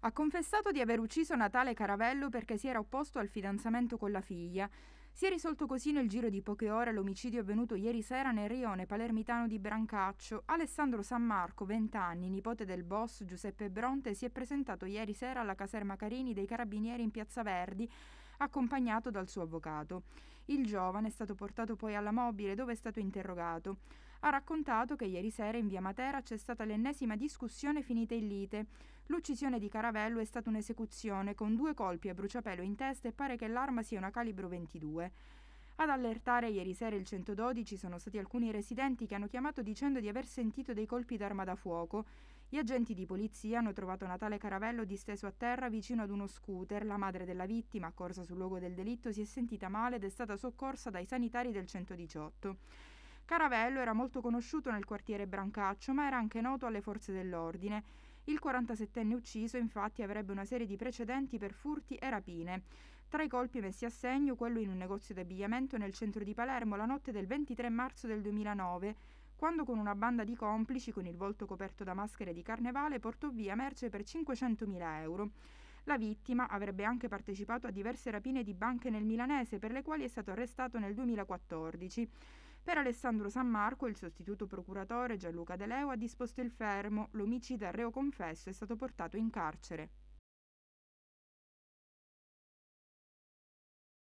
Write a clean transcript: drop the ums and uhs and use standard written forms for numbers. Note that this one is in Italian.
Ha confessato di aver ucciso Natale Caravello perché si era opposto al fidanzamento con la figlia. Si è risolto così nel giro di poche ore l'omicidio avvenuto ieri sera nel rione palermitano di Brancaccio. Alessandro San Marco, 20 anni, nipote del boss Giuseppe Bronte, si è presentato ieri sera alla caserma Carini dei Carabinieri in Piazza Verdi, accompagnato dal suo avvocato. Il giovane è stato portato poi alla mobile dove è stato interrogato. Ha raccontato che ieri sera in via Matera c'è stata l'ennesima discussione finita in lite. L'uccisione di Caravello è stata un'esecuzione con 2 colpi a bruciapelo in testa e pare che l'arma sia una calibro 22. Ad allertare ieri sera il 112 sono stati alcuni residenti che hanno chiamato dicendo di aver sentito dei colpi d'arma da fuoco. Gli agenti di polizia hanno trovato Natale Caravello disteso a terra vicino ad uno scooter. La madre della vittima, accorsa sul luogo del delitto, si è sentita male ed è stata soccorsa dai sanitari del 118. Caravello era molto conosciuto nel quartiere Brancaccio, ma era anche noto alle forze dell'ordine. Il 47enne ucciso, infatti, avrebbe una serie di precedenti per furti e rapine. Tra i colpi messi a segno, quello in un negozio d'abbigliamento nel centro di Palermo la notte del 23 marzo del 2009, quando con una banda di complici, con il volto coperto da maschere di carnevale, portò via merce per 500.000 euro. La vittima avrebbe anche partecipato a diverse rapine di banche nel milanese, per le quali è stato arrestato nel 2014. Per Alessandro San Marco, il sostituto procuratore Gianluca De Leo ha disposto il fermo. L'omicida reo confesso è stato portato in carcere.